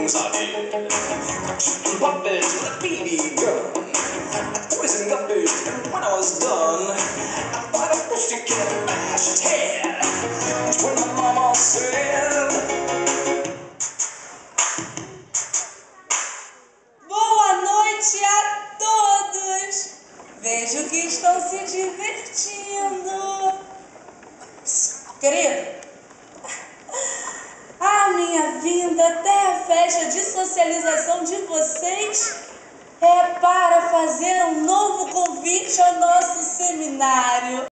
things I did. Puppets with a BB gun, poison guppies, and when I was done, I thought a pussycat mashed head. That's when my mama said, boa noite a todos! Vejo que estão se divertindo. Querido, a minha vinda até a festa de socialização de vocês é para fazer um novo convite ao nosso seminário.